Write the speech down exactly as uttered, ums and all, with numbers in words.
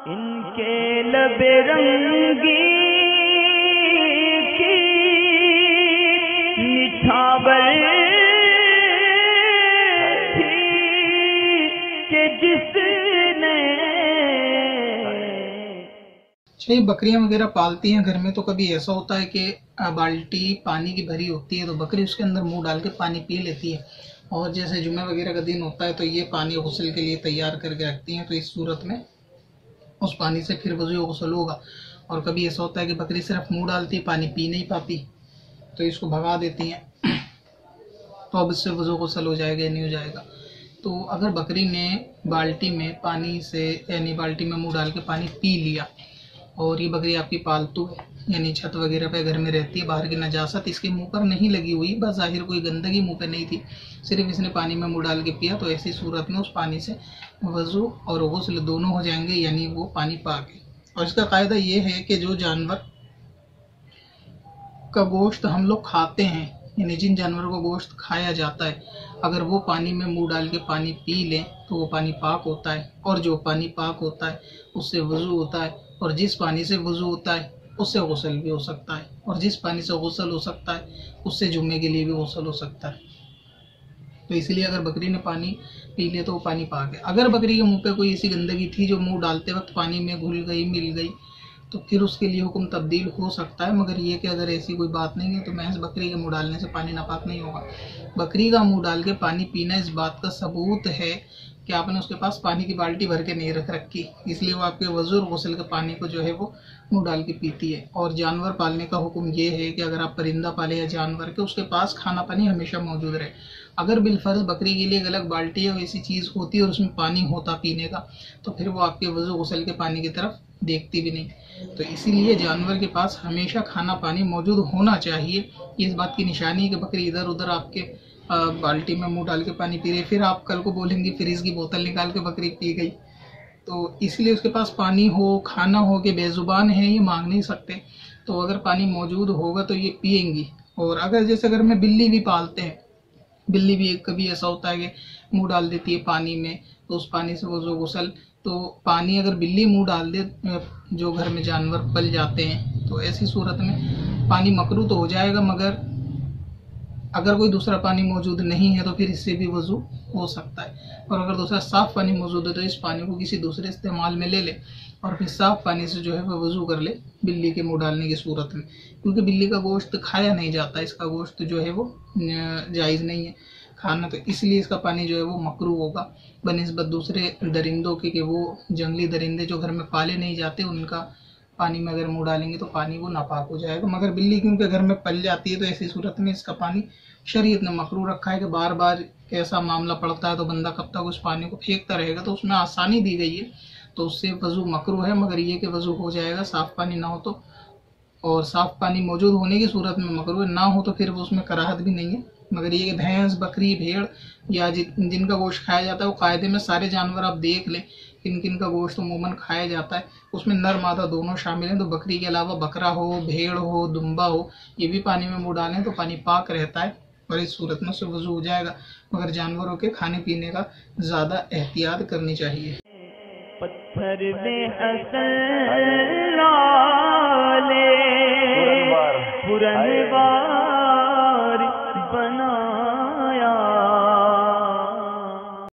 इनके लबे रंगी की निछावर थी कि जिसने। अच्छा, बकरियां वगैरह पालती हैं घर में, तो कभी ऐसा होता है कि बाल्टी पानी की भरी होती है तो बकरी उसके अंदर मुंह डाल के पानी पी लेती है, और जैसे जुम्मे वगैरह का दिन होता है तो ये पानी गुस्ल के लिए तैयार करके रखती हैं, तो इस सूरत में उस पानी से फिर वज़ू गुस्ल होगा। और कभी ऐसा होता है कि बकरी सिर्फ मुंह डालती है, पानी पी नहीं पाती, तो इसको भगा देती हैं, तो अब इससे वज़ू गुस्ल हो जाएगा या नहीं हो जाएगा। तो अगर बकरी ने बाल्टी में पानी से यानी बाल्टी में मुंह डाल के पानी पी लिया, और ये बकरी आपकी पालतू यानी छत वगैरह पे घर में रहती है, बाहर की नजासत इसके मुंह पर नहीं लगी हुई, बस जाहिर कोई गंदगी मुंह पे नहीं थी, सिर्फ इसने पानी में मुंह डाल के पिया, तो ऐसी सूरत में उस पानी से वज़ू और गुस्ल दोनों हो जाएंगे, यानी वो पानी पाक है। और इसका कायदा ये है कि जो जानवर का गोश्त हम लोग खाते हैं, यानी जिन जानवरों का गोश्त खाया जाता है, अगर वो पानी में मुंह डाल के पानी पी लें तो वो पानी पाक होता है, और जो पानी पाक होता है उससे वज़ू होता है, और जिस पानी से वज़ू होता है उससे गुस्ल भी हो सकता है, और जिस पानी से गुस्ल हो सकता है उससे जुम्मे के लिए भी गुस्ल हो सकता है। तो इसलिए अगर बकरी ने पानी पी लिया तो वो पानी पाक है। अगर बकरी के मुंह पे कोई ऐसी गंदगी थी जो मुंह डालते वक्त पानी में घुल गई, मिल गई, तो फिर उसके लिए हुक्म तब्दील हो सकता है, मगर ये कि अगर ऐसी कोई बात नहीं है तो महज बकरी के मुंह डालने से पानी नापाक नहीं होगा। बकरी का मुंह डाल के पानी पीना इस बात का सबूत है कि आपने उसके पास पानी की बाल्टी भर के नहीं रख रखी, इसलिए वो आपके वज़ू और गुस्ल के पानी को जो है वो मुंह डाल के पीती है। और जानवर पालने का हुक्म ये है कि अगर आप परिंदा पाले या जानवर के, उसके पास खाना पानी हमेशा मौजूद रहे। अगर बिलफर्ज बकरी के लिए एक अलग बाल्टी या ऐसी चीज़ होती है और उसमें पानी होता पीने का, तो फिर वो आपके वज़ू गुस्ल के पानी की तरफ देखती भी नहीं। तो इसीलिए जानवर के पास हमेशा खाना पानी मौजूद होना चाहिए। इस बात की निशानी है कि बकरी इधर उधर आपके बाल्टी में मुंह डाल के पानी पी रही, फिर आप कल को बोलेंगे फ्रिज की बोतल निकाल के बकरी पी गई। तो इसलिए उसके पास पानी हो, खाना हो, कि बेजुबान है ये मांग नहीं सकते, तो अगर पानी मौजूद होगा तो ये पिएंगी। और अगर जैसे घर में बिल्ली भी पालते हैं, बिल्ली भी कभी ऐसा होता है कि मुंह डाल देती है पानी में, तो उस पानी से वज़ू गुस्ल, तो पानी अगर बिल्ली मुंह डाल दे, जो घर में जानवर पल जाते हैं, तो ऐसी सूरत में पानी मकरूह तो हो जाएगा, मगर अगर कोई दूसरा पानी मौजूद नहीं है तो फिर इससे भी वज़ू हो सकता है। और अगर दूसरा साफ़ पानी मौजूद है तो इस पानी को किसी दूसरे इस्तेमाल में ले ले और फिर साफ़ पानी से जो है वह वज़ू कर ले बिल्ली के मुंह डालने की सूरत में, क्योंकि बिल्ली का गोश्त खाया नहीं जाता, इसका गोश्त जो है वो जायज़ नहीं है खाना, तो इसलिए इसका पानी जो है वो मकरूह होगा बनिस्बत दूसरे दरिंदों के, कि वो जंगली दरिंदे जो घर में पाले नहीं जाते, उनका पानी में अगर मुंह डालेंगे तो पानी वो नापाक हो जाएगा। मगर बिल्ली क्योंकि घर में पल जाती है, तो ऐसी सूरत में इसका पानी शरीयत ने मकरूह रखा है कि बार बार कैसा मामला पड़ता है तो बंदा कब तक उस पानी को फेंकता रहेगा, तो उसमें आसानी दी गई है, तो उससे वज़ू मकरूह है, मगर ये कि वज़ू हो जाएगा साफ़ पानी ना हो तो, और साफ़ पानी मौजूद होने की सूरत में मकरूह, ना हो तो फिर वो उसमें कराहत भी नहीं है। मगर ये भैंस, बकरी, भेड़ या जिनका गोश्त खाया जाता है, वो कायदे में सारे जानवर आप देख लें किन किन का गोश्त अमूमन खाया जाता है, उसमें नर मादा दोनों शामिल हैं। तो बकरी के अलावा बकरा हो, भेड़ हो, दुम्बा हो, ये भी पानी में मुँह डालें तो पानी पाक रहता है और इस सूरत में से वज़ू हो जाएगा। मगर जानवरों के खाने पीने का ज़्यादा एहतियात करनी चाहिए। पत्थर में हसन लाले पुरनवार